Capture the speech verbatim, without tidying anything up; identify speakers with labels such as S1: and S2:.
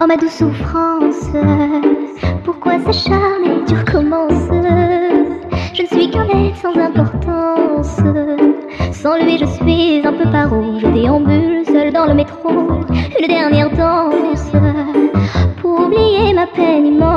S1: ma douce souffrance, pourquoi s'acharner, tu recommences? Je ne suis qu'un être sans importance. Sans lui je suis un peu paro. Je déambule seul dans le métro, une dernière danse pour oublier ma peine immense.